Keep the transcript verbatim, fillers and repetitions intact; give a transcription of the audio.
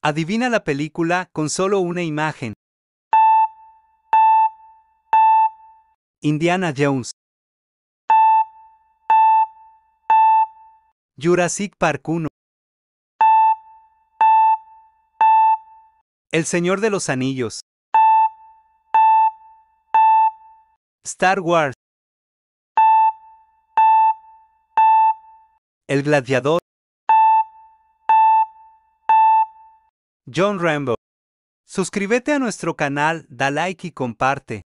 Adivina la película con solo una imagen. Indiana Jones. Jurassic Park uno. El Señor de los Anillos. Star Wars. El Gladiador. John Rambo. Suscríbete a nuestro canal, da like y comparte.